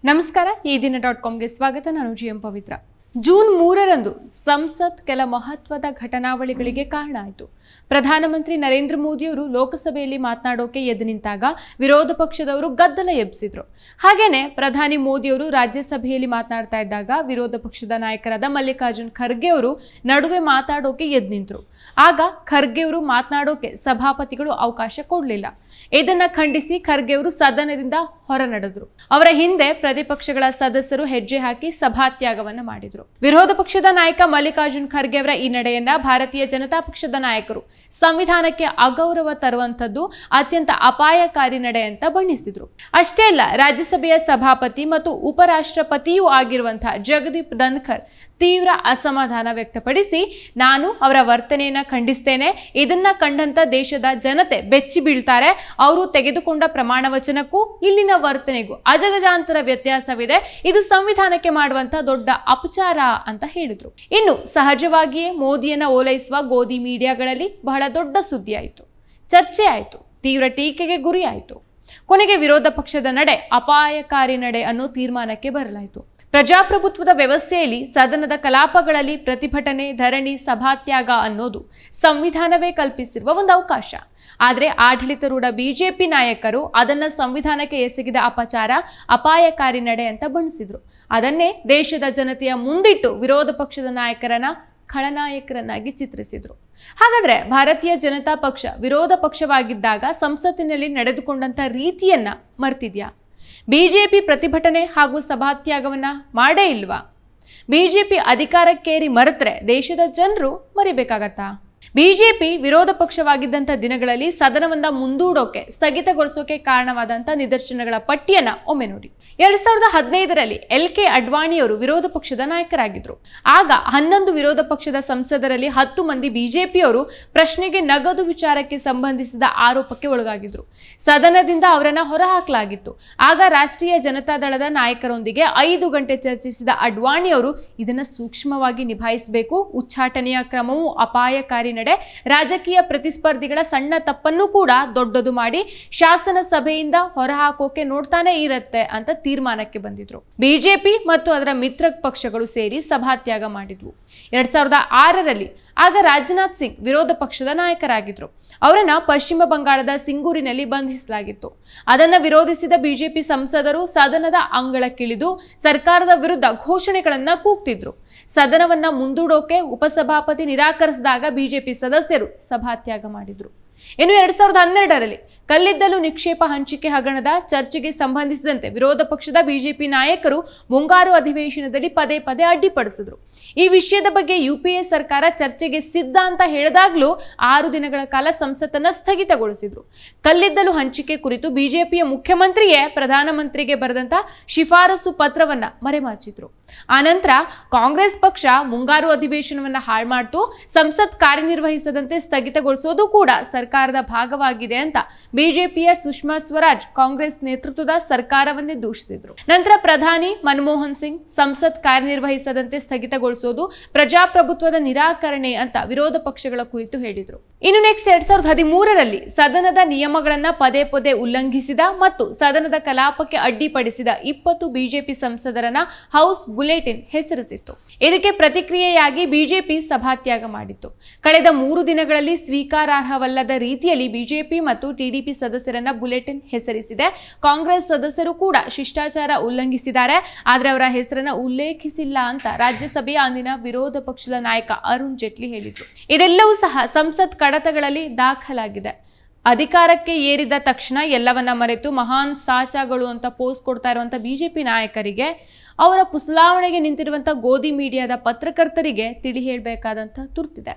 ನಮಸ್ಕಾರ ಈ ದಿನ.comಗೆ ಸ್ವಾಗತ. ನಾನು ಜಿಎಂ ಪವಿತ್ರ. ಜೂನ್ 3ರಂದು ಸಂಸತ್ ಕೆಲ ಮಹತ್ವದ ಘಟನಾವಳಿಗಳಿಗೆ ಕಾರಣ ಆಯಿತು. ಪ್ರಧಾನಮಂತ್ರಿ ನರೇಂದ್ರ ಮೋದಿಯವರು ಲೋಕಸಭೆಯಲ್ಲಿ ಮಾತನಾಡೋಕೆ ಎದ್ದು ನಿಂತಾಗ ವಿರೋಧ ಪಕ್ಷದವರು ಗದ್ದಲ ಎಬ್ಬಿಸಿದ್ರು. ಹಾಗೇನೆ ಪ್ರಧಾನಿ ಮೋದಿಯವರು ರಾಜ್ಯಸಭೆಯಲ್ಲಿ ಮಾತನಾಡ್ತಾ ಇದ್ದಾಗ ವಿರೋಧ ಪಕ್ಷದ ನಾಯಕರಾದ ಮಲ್ಲಿಕಾರ್ಜುನ್ ಖರ್ಗೆ ಅವರು ನಡುವೆ ಮಾತಾಡೋಕೆ ಎದ್ದು ನಿಂತರು. ಆಗ ಖರ್ಗೆ ಅವರು ಮಾತನಾಡೋಕೆ ಸಭಾಪತಿಗಳು ಅವಕಾಶ ಕೊಡಲಿಲ್ಲ. ಇದನ್ನ ಖಂಡಿಸಿ ಖರ್ಗೆ ಅವರು ಸದನದಿಂದ ಹೊರ ನಡೆದ್ರು. ಅವರ ಹಿಂದೆ ಪ್ರತಿಪಕ್ಷಗಳ ಸದಸ್ಯರು ಹೆಜ್ಜೆ ಹಾಕಿ ಸಭಾತ್ಯಾಗವನ್ನ ಮಾಡಿದ್ರು. ವಿರೋಧ ಪಕ್ಷದ ನಾಯಕ ಮಲ್ಲಿಕಾರ್ಜುನ್ ಖರ್ಗೆ ಅವರ ಈ ನಡೆಯನ್ನ ಭಾರತೀಯ ಜನತಾ ಪಕ್ಷದ ನಾಯಕರು ಸಂವಿಧಾನಕ್ಕೆ ಅಗೌರವ ತರುವಂತದ್ದು ಅತ್ಯಂತ ಅಪಾಯಕಾರಿ ನಡೆ ಅಂತ ಬಣ್ಣಿಸಿದ್ರು. ಅಷ್ಟೇ ಅಲ್ಲ, ರಾಜ್ಯಸಭೆಯ ಸಭಾಪತಿ ಮತ್ತು ಉಪರಾಷ್ಟ್ರಪತಿಯೂ ಆಗಿರುವಂತಹ ಜಗದೀಪ್ ಧನ್ಖರ್ ತೀವ್ರ ಅಸಮಾಧಾನ ವ್ಯಕ್ತಪಡಿಸಿ ನಾನು ಅವರ ವರ್ತನೆಯನ್ನ ಖಂಡಿಸ್ತೇನೆ. ಇದನ್ನ ಕಂಡಂತ ದೇಶದ ಜನತೆ ಬೆಚ್ಚಿ ಬೀಳ್ತಾರೆ. ಅವರು ತೆಗೆದುಕೊಂಡ ಪ್ರಮಾಣ ವಚನಕ್ಕೂ ಇಲ್ಲಿನ ವರ್ತನೆಗೂ ಅಜಗಜಾಂತರ ವ್ಯತ್ಯಾಸವಿದೆ. ಇದು ಸಂವಿಧಾನಕ್ಕೆ ಮಾಡುವಂತ ದೊಡ್ಡ ಅಪಚಾರ ಅಂತ ಹೇಳಿದ್ರು. ಇನ್ನು ಸಹಜವಾಗಿಯೇ ಮೋದಿಯನ್ನ ಓಲೈಸುವ ಗೋಧಿ ಮೀಡಿಯಾಗಳಲ್ಲಿ ಬಹಳ ದೊಡ್ಡ ಸುದ್ದಿ ಆಯಿತು, ಚರ್ಚೆ ಆಯಿತು, ತೀವ್ರ ಟೀಕೆಗೆ ಗುರಿ ಆಯಿತು. ಕೊನೆಗೆ ವಿರೋಧ ಪಕ್ಷದ ನಡೆ ಅಪಾಯಕಾರಿ ನಡೆ ಅನ್ನೋ ತೀರ್ಮಾನಕ್ಕೆ ಬರಲಾಯಿತು. ಪ್ರಜಾಪ್ರಭುತ್ವದ ವ್ಯವಸ್ಥೆಯಲ್ಲಿ ಸದನದ ಕಲಾಪಗಳಲ್ಲಿ ಪ್ರತಿಭಟನೆ, ಧರಣಿ, ಸಭಾತ್ಯಾಗ ಅನ್ನೋದು ಸಂವಿಧಾನವೇ ಕಲ್ಪಿಸಿರುವ ಒಂದು ಅವಕಾಶ. ಆದರೆ ಆಡಳಿತಾರೂಢ ಬಿಜೆಪಿ ನಾಯಕರು ಅದನ್ನ ಸಂವಿಧಾನಕ್ಕೆ ಎಸಗಿದ ಅಪಚಾರ, ಅಪಾಯಕಾರಿ ನಡೆ ಅಂತ ಬಣ್ಣಿಸಿದ್ರು. ಅದನ್ನೇ ದೇಶದ ಜನತೆಯ ಮುಂದಿಟ್ಟು ವಿರೋಧ ಪಕ್ಷದ ನಾಯಕರನ್ನ ಖಳನಾಯಕರನ್ನಾಗಿ ಚಿತ್ರಿಸಿದ್ರು. ಹಾಗಾದ್ರೆ ಭಾರತೀಯ ಜನತಾ ಪಕ್ಷ ವಿರೋಧ ಪಕ್ಷವಾಗಿದ್ದಾಗ ಸಂಸತ್ತಿನಲ್ಲಿ ನಡೆದುಕೊಂಡಂತ ರೀತಿಯನ್ನ ಮರ್ತಿದ್ಯಾ? ಬಿಜೆಪಿ ಪ್ರತಿಭಟನೆ ಹಾಗೂ ಸಭಾತ್ಯಾಗವನ್ನ ಮಾಡೇ ಇಲ್ವಾ? ಬಿಜೆಪಿ ಅಧಿಕಾರಕ್ಕೇರಿ ಮರೆತ್ರೆ ದೇಶದ ಜನರು ಮರಿಬೇಕಾಗತ್ತಾ? ಬಿಜೆಪಿ ವಿರೋಧ ಪಕ್ಷವಾಗಿದ್ದಂಥ ದಿನಗಳಲ್ಲಿ ಸದನವನ್ನ ಮುಂದೂಡೋಕೆ, ಸ್ಥಗಿತಗೊಳಿಸೋಕೆ ಕಾರಣವಾದಂಥ ನಿದರ್ಶನಗಳ ಪಟ್ಟಿಯನ್ನ ಒಮ್ಮೆ ನೋಡಿ. 2015ರಲ್ಲಿ LK ಅಡ್ವಾಣಿಯವರು ವಿರೋಧ ಪಕ್ಷದ ನಾಯಕರಾಗಿದ್ರು. ಆಗ 11 ವಿರೋಧ ಪಕ್ಷದ ಸಂಸದರಲ್ಲಿ 10 ಮಂದಿ ಬಿಜೆಪಿಯವರು ಪ್ರಶ್ನೆಗೆ ನಗದು ವಿಚಾರಕ್ಕೆ ಸಂಬಂಧಿಸಿದ ಆರೋಪಕ್ಕೆ ಒಳಗಾಗಿದ್ರು. ಸದನದಿಂದ ಅವರನ್ನ ಹೊರಹಾಕಲಾಗಿತ್ತು. ಆಗ ರಾಷ್ಟ್ರೀಯ ಜನತಾದಳದ ನಾಯಕರೊಂದಿಗೆ 5 ಗಂಟೆ ಚರ್ಚಿಸಿದ ಅಡ್ವಾಣಿಯವರು ಇದನ್ನ ಸೂಕ್ಷ್ಮವಾಗಿ ನಿಭಾಯಿಸಬೇಕು, ಉಚ್ಚಾಟನೆಯ ಕ್ರಮವು ಅಪಾಯಕಾರಿ ನಡೆ, ರಾಜಕೀಯ ಪ್ರತಿಸ್ಪರ್ಧಿಗಳ ಸಣ್ಣ ತಪ್ಪನ್ನು ಕೂಡ ದೊಡ್ಡದು ಮಾಡಿ ಶಾಸನ ಸಭೆಯಿಂದ ಹೊರಹಾಕೋಕೆ ನೋಡ್ತಾನೆ ಇರತ್ತೆ ಅಂತ ತೀರ್ಮಾನಕ್ಕೆ ಬಂದಿದ್ರು. ಬಿಜೆಪಿ ಮತ್ತು ಅದರ ಮಿತ್ರ ಪಕ್ಷಗಳು ಸೇರಿ ಸಭಾತ್ಯಾಗ ಮಾಡಿದ್ವು. 2006ರಲ್ಲಿ ಆಗ ರಾಜನಾಥ್ ಸಿಂಗ್ ವಿರೋಧ ಪಕ್ಷದ ನಾಯಕರಾಗಿದ್ರು. ಅವರನ್ನ ಪಶ್ಚಿಮ ಬಂಗಾಳದ ಸಿಂಗೂರಿನಲ್ಲಿ ಬಂಧಿಸಲಾಗಿತ್ತು. ಅದನ್ನ ವಿರೋಧಿಸಿದ ಬಿಜೆಪಿ ಸಂಸದರು ಸದನದ ಅಂಗಳಕ್ಕಿಳಿದು ಸರ್ಕಾರದ ವಿರುದ್ಧ ಘೋಷಣೆಗಳನ್ನ ಕೂಗ್ತಿದ್ರು. ಸದನವನ್ನ ಮುಂದೂಡೋಕೆ ಉಪಸಭಾಪತಿ ನಿರಾಕರಿಸಿದಾಗ ಬಿಜೆಪಿ ಸದಸ್ಯರು ಸಭಾತ್ಯಾಗ ಮಾಡಿದ್ರು. ಇನ್ನು 2012ರಲ್ಲಿ ಕಲ್ಲಿದ್ದಲು ನಿಕ್ಷೇಪ ಹಂಚಿಕೆ ಹಗರಣದ ಚರ್ಚೆಗೆ ಸಂಬಂಧಿಸಿದಂತೆ ವಿರೋಧ ಪಕ್ಷದ ಬಿಜೆಪಿ ನಾಯಕರು ಮುಂಗಾರು ಅಧಿವೇಶನದಲ್ಲಿ ಪದೇ ಪದೇ ಅಡ್ಡಿಪಡಿಸಿದ್ರು. ಈ ವಿಷಯದ ಬಗ್ಗೆ UPA ಸರ್ಕಾರ ಚರ್ಚೆಗೆ ಸಿದ್ಧ ಅಂತ ಹೇಳಿದಾಗ್ಲೂ 6 ದಿನಗಳ ಕಾಲ ಸಂಸತ್ತನ್ನ ಸ್ಥಗಿತಗೊಳಿಸಿದ್ರು. ಕಲ್ಲಿದ್ದಲು ಹಂಚಿಕೆ ಕುರಿತು ಬಿಜೆಪಿಯ ಮುಖ್ಯಮಂತ್ರಿಯೇ ಪ್ರಧಾನಮಂತ್ರಿಗೆ ಬರೆದಂತ ಶಿಫಾರಸು ಪತ್ರವನ್ನ ಮರೆಮಾಚಿದ್ರು. ಆನಂತರ ಕಾಂಗ್ರೆಸ್ ಪಕ್ಷ ಮುಂಗಾರು ಅಧಿವೇಶನವನ್ನ ಹಾಳು ಮಾಡ್ತು, ಸಂಸತ್ ಕಾರ್ಯನಿರ್ವಹಿಸದಂತೆ ಸ್ಥಗಿತಗೊಳಿಸೋದು ಕೂಡ ಸರ್ಕಾರದ ಭಾಗವಾಗಿದೆ ಅಂತ ಬಿಜೆಪಿಯ ಸುಷ್ಮಾ ಸ್ವರಾಜ್ ಕಾಂಗ್ರೆಸ್ ನೇತೃತ್ವದ ಸರ್ಕಾರವನ್ನೇ ದೂಷಿಸಿದ್ರು. ನಂತರ ಪ್ರಧಾನಿ ಮನಮೋಹನ್ ಸಿಂಗ್ ಸಂಸತ್ ಕಾರ್ಯನಿರ್ವಹಿಸದಂತೆ ಸ್ಥಗಿತಗೊಳಿಸೋದು ಪ್ರಜಾಪ್ರಭುತ್ವದ ನಿರಾಕರಣೆ ಅಂತ ವಿರೋಧ ಪಕ್ಷಗಳ ಕುರಿತು ಹೇಳಿದ್ರು. ಇನ್ನು ನೆಕ್ಸ್ಟ್ 2013ರಲ್ಲಿ ಸದನದ ನಿಯಮಗಳನ್ನ ಪದೇ ಪದೇ ಉಲ್ಲಂಘಿಸಿದ ಮತ್ತು ಸದನದ ಕಲಾಪಕ್ಕೆ ಅಡ್ಡಿಪಡಿಸಿದ 20 ಬಿಜೆಪಿ ಸಂಸದರನ್ನ ಹೌಸ್ ಬುಲೆಟಿನ್ ಹೆಸರಿಸಿತ್ತು. ಇದಕ್ಕೆ ಪ್ರತಿಕ್ರಿಯೆಯಾಗಿ ಬಿಜೆಪಿ ಸಭಾತ್ಯಾಗ ಮಾಡಿತ್ತು. ಕಳೆದ 3 ದಿನಗಳಲ್ಲಿ ಸ್ವೀಕಾರಾರ್ಹವಲ್ಲದ ರೀತಿಯಲ್ಲಿ ಬಿಜೆಪಿ ಮತ್ತು ಟಿಡಿಪಿ ಸದಸ್ಯರನ್ನ ಬುಲೆಟಿನ್ ಹೆಸರಿಸಿದೆ. ಕಾಂಗ್ರೆಸ್ ಸದಸ್ಯರು ಕೂಡ ಶಿಷ್ಟಾಚಾರ ಉಲ್ಲಂಘಿಸಿದ್ದಾರೆ, ಆದ್ರೆ ಅವರ ಹೆಸರನ್ನ ಉಲ್ಲೇಖಿಸಿಲ್ಲ ಅಂತ ರಾಜ್ಯಸಭೆಯ ಅಂದಿನ ವಿರೋಧ ಪಕ್ಷದ ನಾಯಕ ಅರುಣ್ ಜೇಟ್ಲಿ ಹೇಳಿದ್ರು. ಇದೆಲ್ಲವೂ ಸಹ ಸಂಸತ್ ಕಡತಗಳಲ್ಲಿ ದಾಖಲಾಗಿದೆ. ಅಧಿಕಾರಕ್ಕೆ ಏರಿದ ತಕ್ಷಣ ಎಲ್ಲವನ್ನ ಮರೆತು ಮಹಾನ್ ಸಾಚಾಗಳು ಅಂತ ಪೋಸ್ಟ್ ಕೊಡ್ತಾ ಇರುವಂತ ಬಿಜೆಪಿ ನಾಯಕರಿಗೆ, ಅವರ ಪುಸಲಾವಣೆಗೆ ನಿಂತಿರುವಂತ ಗೋಧಿ ಮೀಡಿಯಾದ ಪತ್ರಕರ್ತರಿಗೆ ತಿಳಿ ಹೇಳಬೇಕಾದಂತ ತುರ್ತಿದೆ.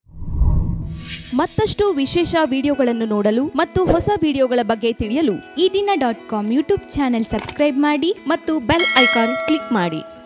ಮತ್ತಷ್ಟು ವಿಶೇಷ ವಿಡಿಯೋಗಳನ್ನು ನೋಡಲು ಮತ್ತು ಹೊಸ ವಿಡಿಯೋಗಳ ಬಗ್ಗೆ ತಿಳಿಯಲು ಈ ದಿನ.com ಯೂಟ್ಯೂಬ್ ಚಾನೆಲ್ ಸಬ್ಸ್ಕ್ರೈಬ್ ಮಾಡಿ ಮತ್ತು ಬೆಲ್ ಐಕಾನ್ ಕ್ಲಿಕ್ ಮಾಡಿ.